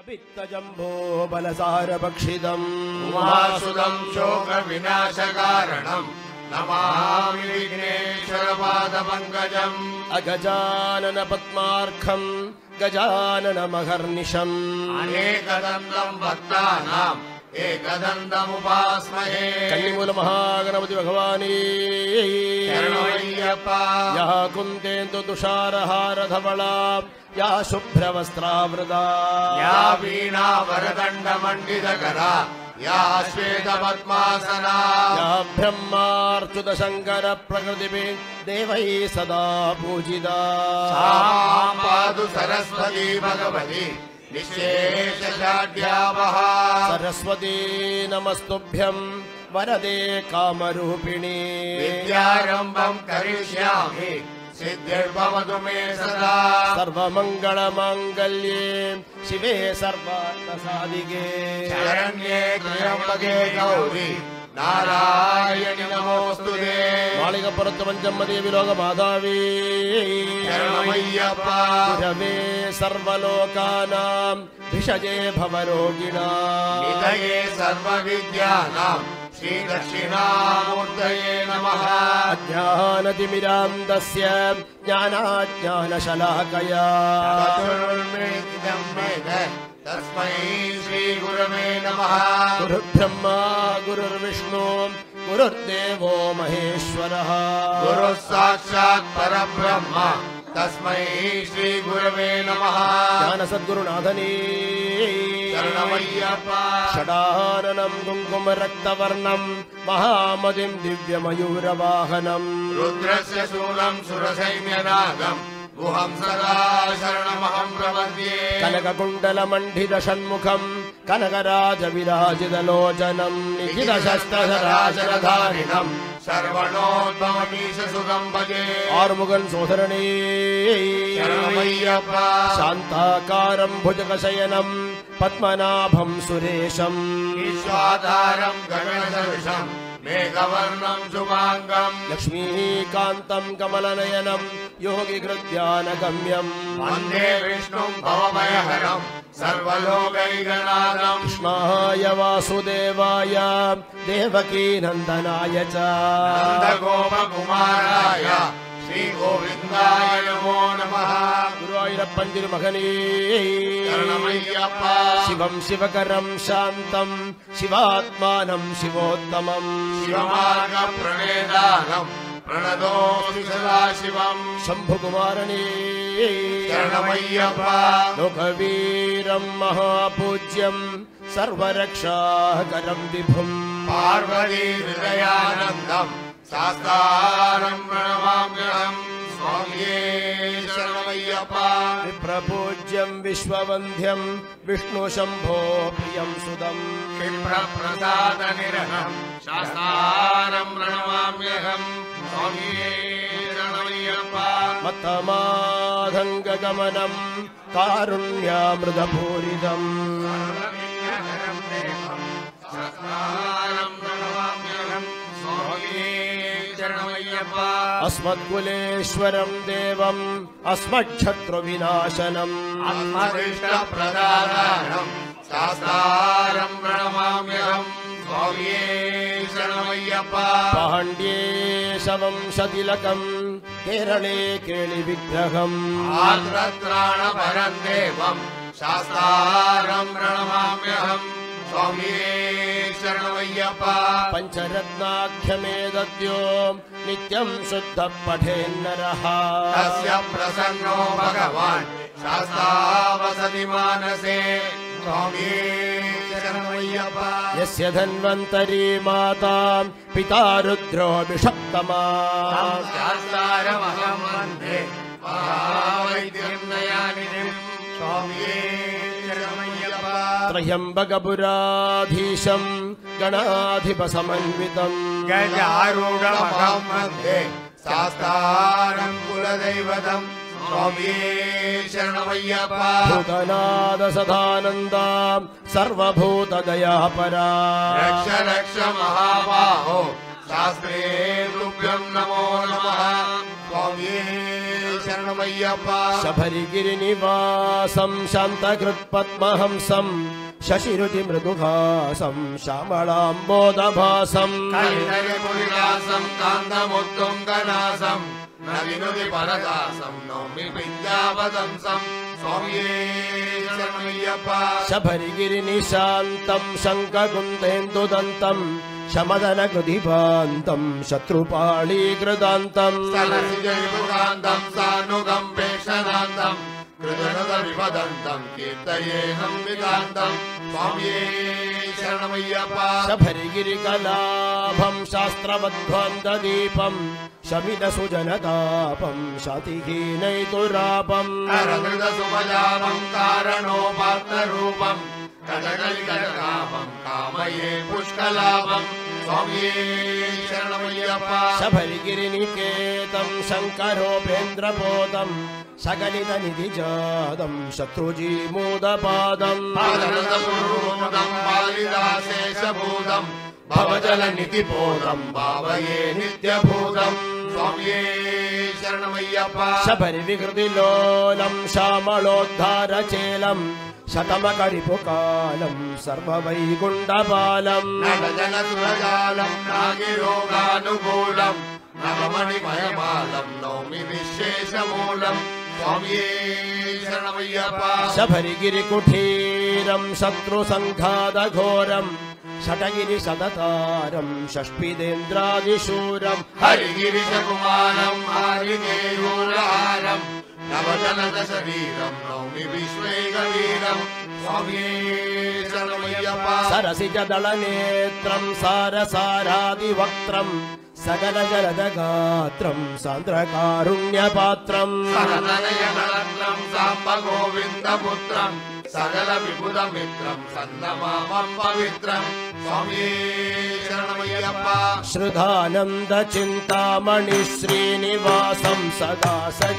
अभित्तजम्बो बलसारभक्षितम् उमासुदं शोकविनाशकारणम् नमामि विघ्नेश्वरपादपङ्कजम् अगजानन पद्मार्कम् गजाननमहर्निशम् अनेकदन्तम् भक्तानाम् एकदन्तमुपास्महे कन्निमूल महागणपति भगवानी शरणमय्यप्पा यः कुन्तेन्दु तुषारहारधवला या शुभ्रवस्त्रावृता या वीणा वरदण्डमण्डितकरा या श्वेतपद्मासना या ब्रह्मार्च्युत शङ्कर प्रकृतिभिः देवैः सदा पूजिता सा मां पातु सरस्वती भगवती निःशेषजाड्यावः सरस्वती नमस्तुभ्यं वरदे कामरूपिणी विद्यारम्भं करिष्यामि सिद्धिर्भवतु मे सदा सर्वमङ्गलमाङ्गल्ये शिवे सर्वार्थसाधिके शरण्ये त्र्यम्बके गौरी नारायणि नमोऽस्तुते मालिकपुरत्त पञ्चमदेवी लोकमातावी शरणमय्यप्पा गुरवे सर्वलोकानां भिषजे भवरोगिणां निधये सर्वविद्यानां श्रीदक्षिणामूर्तये नमः अज्ञानतिमिरान्धस्य ज्ञानाज्ञानशलाकया चतुर्वेदिदं वेद तस्मै श्रीगुरवे नमः गुरुर्ब्रह्मा गुरुर्विष्णु गुरुर्देवो महेश्वरः गुरुः साक्षात् परब्रह्म तस्मै श्रीगुरवे नमः ज्ञानसद्गुरुनाथनी शरणमय्यप्पा षडाननं कुङ्कुमरक्तवर्णं महामतिं दिव्यमयूरवाहनम् रुद्रस्य शूलं सुरसैन्यनादम् गुहं सदा शरणमहं प्रपद्ये कनककुण्डलमण्डितषण्मुखम् कनकराजविराजितलोचनम् निखिलशस्त्रधराशरधारिणम् सर्वणोद्भवमीशसुखं भजे आरुमुगन् सोधरणे शरणमय्यप्पा शान्ताकारम् भुजगशयनम् पद्मनाभं सुरेशम् विश्वाधारं गगनसदृशं मेघवर्णं शुभाङ्गम् लक्ष्मीकान्तं कमलनयनम् योगिहृद्यानगम्यम् वन्दे विष्णुं भवभयहरम् सर्वलोकैकनाथम् कृष्णाय वासुदेवाय देवकीनन्दनाय च नन्दगोपकुमाराय श्रीगोविन्दाय नमो नमः गुरुवायूरप्पन् तिरुमगने शरणमय्यप्पा शिवं शिवकरं शान्तं शिवात्मानं शिवोत्तमम् शिवमार्गप्रणेदानम् प्रणतोऽस्मि सदा शिवम् शम्भुकुमारणे शरणमय्यप्पा लोकवीरं महापूज्यं सर्वरक्षाकरं विभुम् पार्वती हृदयानन्दम् शास्तारं प्रणमाम्यहम् स्वामिये शरणमय्यप्पा विप्रपूज्यं विश्ववन्ध्यं विष्णुशम्भो प्रियं सुदम् क्षिप्रप्रसादनिरहम् शास्तारं प्रणमाम्यहम् स्वामिये शरणमय्यप्पा मत्तमाधङ्गगमनं कारुण्यामृतपूरितम् शास्तारं प्रणमाम्यहम् स्वामिये शरणमय्यप्पा अस्मत्कुलेश्वरं देवम् अस्मच्छत्रुविनाशनम् आत्मदृष्टप्रदानम् शास्तारं प्रणमाम्यहम् स्वामिये शरणमय्यप्पा पाण्ड्ये शवंशतिलकम् केरळे केळिविग्रहम् आर्द्रत्राणपरं देवम् शास्तारं प्रणमाम्यहम् स्वामिये शरणमय्यप्पा पञ्चरत्नाख्यमेदद्यो नित्यं शुद्धः पठेन्नरः तस्य प्रसन्नो भगवान् शास्ता वसति मानसे स्वामिये शरणमय्यप्पा यस्य धन्वन्तरी माता पिता रुद्रो विषप्तमा शास्तारमहं वन्दे महावैद्यं दयानिधिं स्वामिये शरणमय्यप्पा त्र्यम्बकपुराधीशं गणाधिपसमन्वितम् गजारूढमहं वन्दे शास्तारं कुलदैवतम् स्वामिये शरणमय्यप्पा भूतनाद सदानन्दा सर्वभूतदयापरा रक्ष रक्ष महाबाहो शास्त्रे तुभ्यं नमो नमः स्वामिये शरणमय्यप्पा शरणमय्यप्प शबरिगिरिनिवासं शान्तकृत्पद्महंसं शशिरुचि मृदुभासं श्यामलाम्बोदभासं कलितलिपुरिदासं कान्तमुत्तुङ्गनासं नविनुति परदासं नौमि विद्यावदंसं स्वामिये शरणमय्यप्प शबरिगिरिनिशान्तं शङ्खकुन्देन्दुदन्तं शमदनकृधिभान्तं शत्रुपाळीकृदान्तं सरसिजविमुखान्तं सानुकम्पेक्षदान्तं कृतनुतविपदन्तं कीर्तयेऽहं विकान्तं स्वामिये शरणमय्यप्प शबरिगिरिकलाभं शास्त्रवध्वान्तदीपं शमितसुजनतापं शातिहीनैतुरापं करधृतसुभजापं कारणोपात्तरूपं कटकलिकटकापं कामये पुष्कलाभं स्वामिये शरणमय्यप्प शबरिगिरिनिकेतं शङ्करोपेन्द्रपोतं सकलितनिधिजातं शत्रुजीमूदपादं पादरसपूर्वमुदं बालिदाशेषभूतं भवजलनिधिपोतं भावये नित्यभूतं स्वामिये शरणमय्यप्प शबरिविकृतिलोलं श्यामलोद्धारचेलं शतमकरिपुकालं सर्ववैकुण्ठपालं नटजनसुरजालं नागिरोगानुकूलं नवमणिमयमालं नौमि विशेषमूलं स्वामिये शरणमय्यप्प शबरिगिरिकुठीरं शत्रुसङ्घातघोरं शतगिरिशततारं षष्ठिदेन्द्रादिशूरं हरिगिरिशकुमारं हरिकेयूरहारं नवजनदशवीरं नौमि विश्वैकवीरं स्वामिये शरणमय्यप्प सरसिजदलनेत्रं सारसारादिवक्त्रं सकलजलदगात्रं सान्द्रकारुण्यपात्रं सकलनयनरत्नं साम्ब गोविन्दपुत्रं सकलविबुधमित्रं सन्दमामं पवित्रं स्वामिये शरणमय्यप्प श्रुधानन्दचिन्तामणि श्रीनिवासं सदा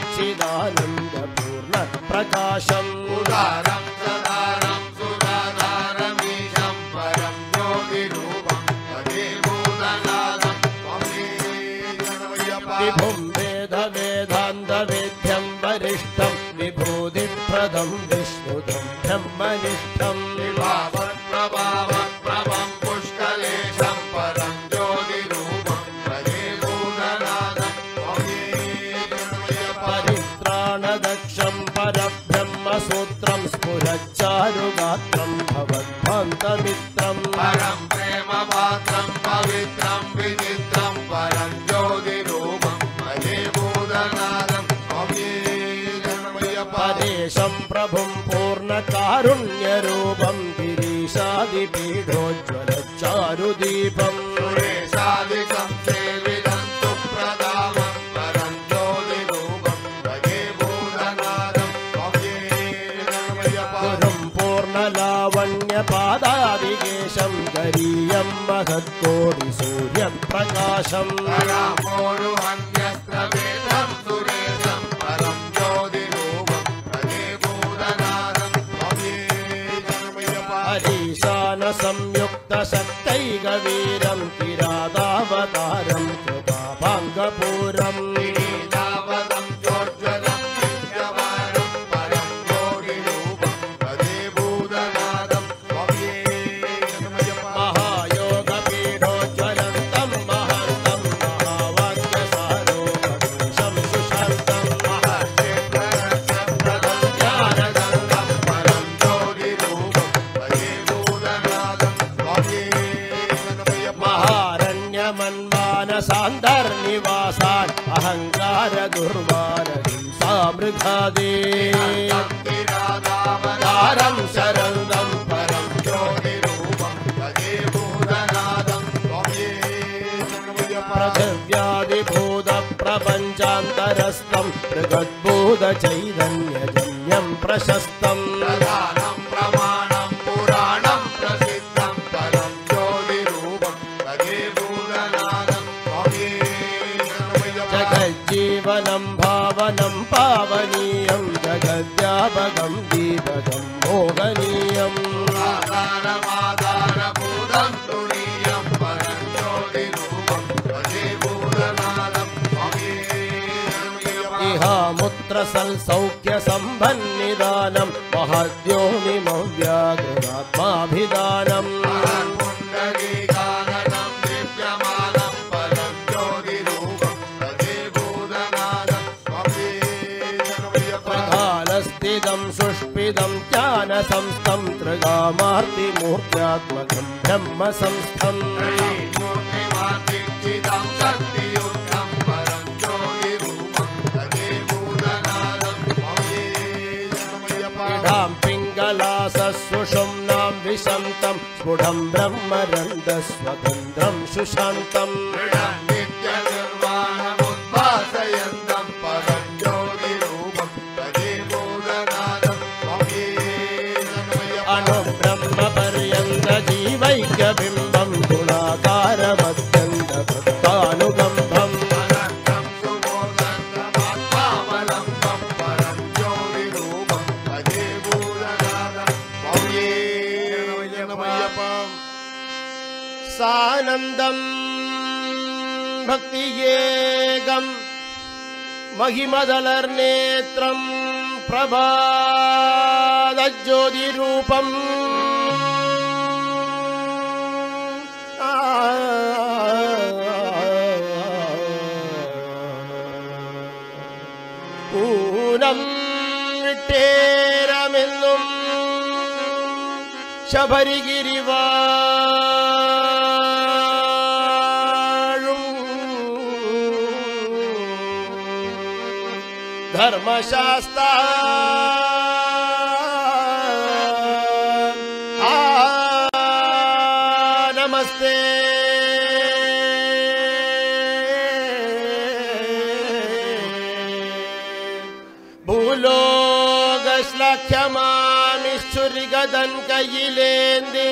सच्चिदानन्दपूर्णप्रकाशम् उदारं सदारं सुधाधारमीशं परं ज्योतिरूपं भजे भूतनाथं स्वामिये शरणमय्यप्प विभुं वेदवेदान्तवेद्यं वरिष्ठं विभूतिप्रदं विष्णुदं ब्रह्मनिष्ठं विभावत्प्रभावत्प्रभं पुष्कलेशं परं ज्योतिरूपं भजे भूतनाथं स्वामिये शरणमय्यप्प परित्राणदक्षं परब्रह्मसूत्रं स्फुरच्चारुगात्रं भवद्भान्तमित्रं परं प्रेमपात्रं पवित्रं विचित्रं परं ज्योतिरूपं भजे भूतनाथं स्वामिये शरणमय्यप्प परेशं प्रभुं पूर्णकारुण्यरूपं गिरीशादिपीठोज्ज्वलच्चारुदीपं सुरेशादिकं सेवितं सुप्रदामं परं ज्योतिरूपं भजे भूतनाथं स्वामिये शरणमय्यप्प गुरुं पूर्णलावण्यपादादिकेशं गरीयं महत्कोटिसूर्यं प्रकाशम् परामोरुहन्यस्त्रवेदं सुरेशं परं ज्योतिरूपं भजे भूतनाथं स्वामिये शरणमय्यप्प हरीशानसंयुक्तशक्तैकवीरं किरातावतारं कृपापाङ्गपूरम् गिरीजावतं चोज्ज्वलं नित्यवारं परं ज्योतिरूपं भजे भूतनाथं स्वामिये शरणमय्यप्प महायोगपीठोज्ज्वलन्तं महान्तं महावाक्यसारोपदेशं सुशान्तं महर्षिप्ररक्षं प्रदं ज्ञानगङ्गं परं ज्योतिरूपं भजे भूतनाथं स्वामिये शरणमय्यप्प महारण्यमन्मानसान्तर्निवासान् अहङ्कारदुर्वारहिंसामृगादे तारं शरणं परं ज्योतिरूपं भजे भूतनाथं स्वामिये शरणमय्यप्प पृथिव्यादिभूतप्रपञ्चान्तरस्थं बृहद्भूतचैतन्यजन्यं प्रशस्तम् प्रधानं प्रमाणं पुराणं प्रसिद्धं परं ज्योतिरूपं भजे भूतनाथं स्वामिये शरणमय्यप्प जगज्जीवनं भावनं पावनीयं जगद्व्यापकं दीपकं मोहनीयम् आधारमाधारभूतं तुरीयं परं ज्योतिरूपं भजे भूतनाथं स्वामिये शरणमय्यप्प इहामुत् मंत्रसल्सौख्य संबन्निदानं महद्योनिमव्याकृतात्माभिधानम् पुण्डरीकाननं दिव्यमानं परं ज्योतिरूपं तदेवोदनादं प्रधानस्थितं सुष्पिदं ज्ञानसंस्थं त्रिगामार्तिमूर्त्यात्मकं ब्रह्म संस्थम् मूर्तिमादिक्षितं शक्तियुक्तं परं ज्योतिरूपं तदेवोदनादं इडां पिङ्गलासुषुम्नां विशन्तं स्फुटं ब्रह्मरन्ध्रस्वतन्त्रं सुशान्तम् नित्यनिर्वाणमुद्भासयन्तं परं ज्योतिरूपं तदेवोदनादं अणुब्रह्मपर्यन्तजीवैक्यबिम्बं गुणाकारमत्यन्तभक्तानुगम्भम् अनन्तं सुबोधन्तमात्मावलम्बं परं ज्योतिरूपं तदेवोदनादं सानन्दं भक्तियेगं महिमदलर्नेत्रं प्रभातज्योतिरूपम् ഊനം വിട്ടേരമെന്നും ശബരിഗിരിവാഴും ധർമ്മശാസ്ത്ര നമസ്തേ ഭൂലോകശ്ലാഖ്യമാമിശ്ചുരിഗതൻ കയ്യിലേന്തി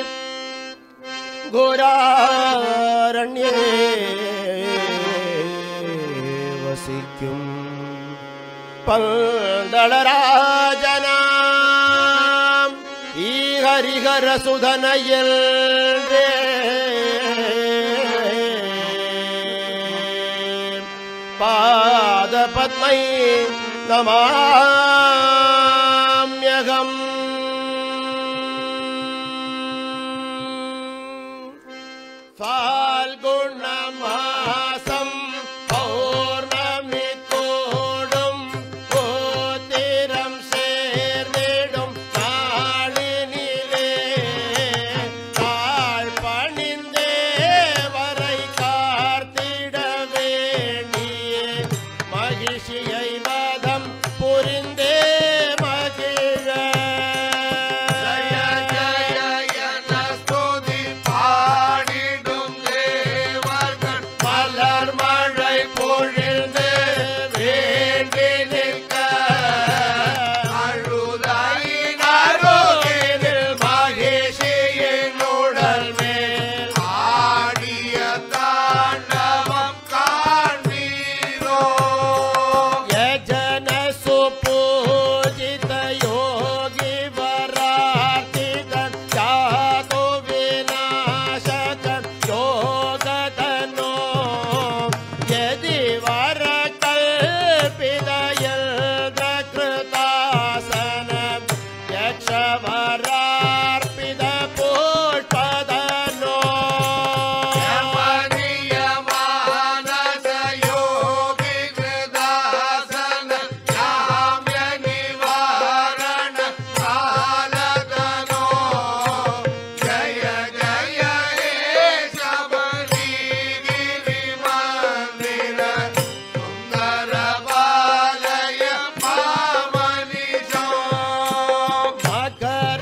ഘോരാരണ്യേ വസിക്കും പന്തളരാജനാം ഈ ഹരിഹരസുധനയൽ പാദപത്മൈ നമാമ്യഹം ഫാൽഗുണമാസം പൗർണമിക്കോടും കോതിരം ചേർന്നിടും നാളിനിലേ താഴ്പണിന്തേ വரை കാർത്തിട വേണ്ടിയേ മഹിഷിயை வதம் புரிந்தே மகிழ ஜய ஜய என ஸ்துதி பாடிடும் தேவர்கள் மலர் மழை பொழிந்து வேண்டி நிற்க அழுதாயின் அருகினில் மகிழ்ச்சியின் உடல் மேல் ஆடிய தாண்டவம் காண்பீரோ यजन सुपूजित योगी वरार्तिगण जातो विनाशकन योगदनो यदि वर कल्पित यल्द्रकृतासन यक्ष वरार्पित पुष्पदनो யமனிய மானச யோகி கிருதாசன யாம்ய நிவாரண காலதனோ ஜய ஜய ஹே சபரிகிரி மந்திர சுந்தர பாலய மாமனிஜோ மகர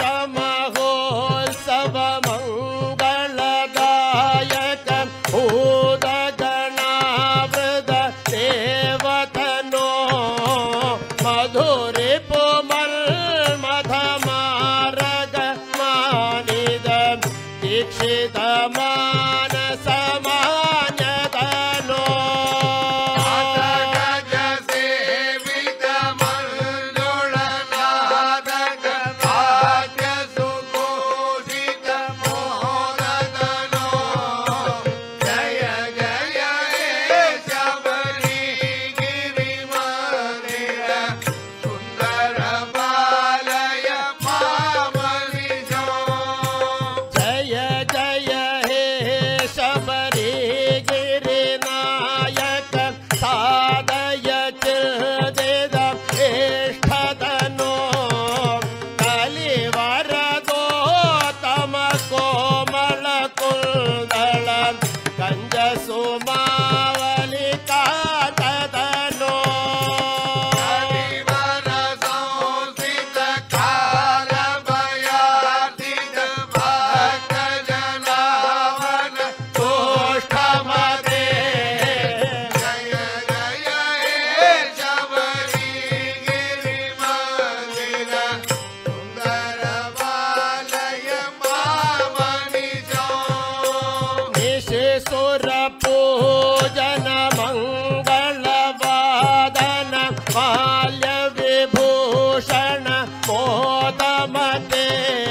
ಮತೆ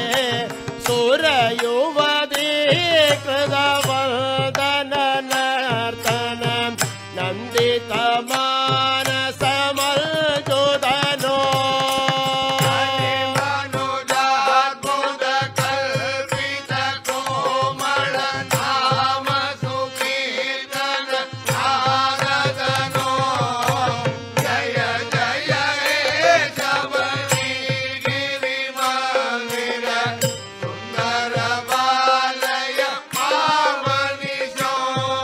ಸುರಯುವದಿ ಕೃತವದನ ನರ್ತನ ನಂದಿತ ಮಾನಸ ಮಲ್ಜುದನೋ ಮನುಜಾದ್ಭುತ ಕಲ್ಪಿತ ಕೋಮಳ ನಾಮ ಸುಕೀರ್ತನ ಆನಂದನೋ ಜಯ ಜಯ ಹೇ ಶಬರಿ ಗಿರಿ ಮಂದಿರ ಸುಂದರ ಬಾಲಯ ಪಾವನಿಸೋ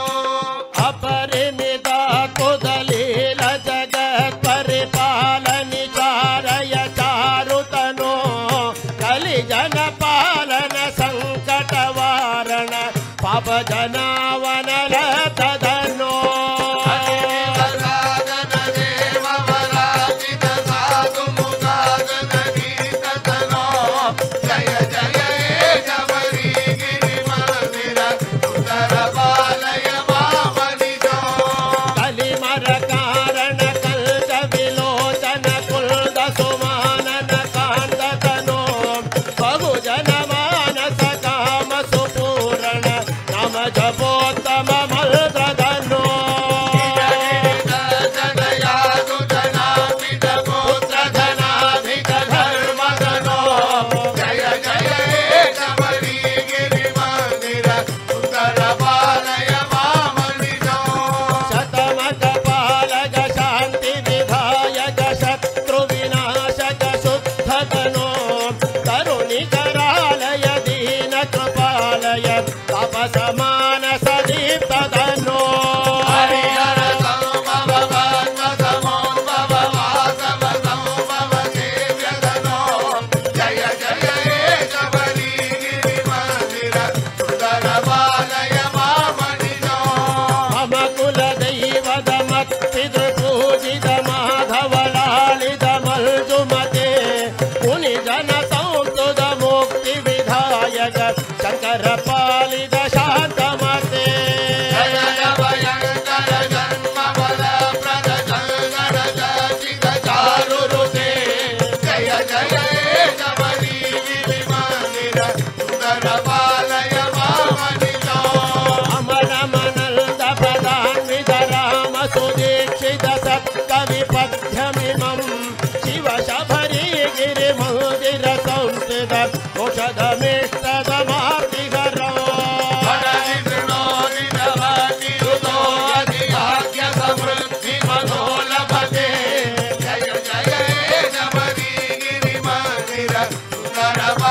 अपरिमित कुदलील जगत् परिपालनि चारय चारुतनो कलि जन पालन संकट वारण पाप जनावन तदनो ಸಾಧನ ದೇವ ವರಾಜಿತ ಸಾಧು ಮುಖಾದನ ಗೀತತನೋ ಜಯ ಜಯ ಹೇ ಶಬರಿ ಗಿರಿ ಮಂದಿರ ಸುಂದರ ಬಾಲಯ ಮಾಮನಿಜೋ कलि मर कारण कल्च विलोचन कुल्द सुमानन कांततनो बहु जन मानस काम सुपूर्ण नम जपोत्तम मल्द्रधनो ಜನಯಾದು ಜನಾಪಿತ ಪುತ್ರ ಧನಾಧಿಕ ಧರ್ಮಧನೋ ಜಯ ಜಯ ಹೇ ಶಬರಿ ಗಿರಿ ಮಂದಿರ ಸುಂದರ ಬಾಲಯ ಮಾಮನಿಜೋ शतमक पालक शांति विधायक शत्रु विनाशक शुद्धतनो तरुणि करालय दीन कृपालय तपसमान सदीप्तनो ಹರಿಹರ ಸಂಭವ ಸಮೋಭವ ವಾಸವ ಸಂಭವ ಸೇವ್ಯದನೋ ಜಯ ಜಯ ಹೇ ಶಬರಿ ಗಿರಿ ಮಂದಿರ ಸುಂದರ ಬಾಲಯ ಮಾಮನಿಜೋ मम कुल दैवद मत्पितृपूजित माधव लालित मल्जुमते मुनि जन संस्तुत मुक्ति विधायक शंकर पालित शांतमते ಜಯ ಭಯಂಕರ ಜನ್ಮ ಬಲ ಪ್ರದ ಸಂಗಡ ಜಾತಿಕ ಚಾರುರುತೆ ಜಯ ಜಯ ಹೇ ಶಬರಿ ಗಿರಿ ಮಂದಿರ ಸುಂದರ ಬಾಲಯ ಮಾಮನಿಜೋ अमर मनल्द प्रदान्वित राम सुदीक्षित सत्कवि पद्यमिमं शिव शबरी गिरि मंदिर संस्थित औषधमिष्टदमाप्तिकरो ಹರದಿ ತೃಣೋದಿ ನವತಿ ಋತೋ ಯದಿ ಭಾಗ್ಯ ಸಮೃದ್ಧಿ ಮನೋಲಭತೆ ಜಯ ಜಯ ಹೇ ಶಬರಿ ಗಿರಿ ಮಂದಿರ ಸುಂದರ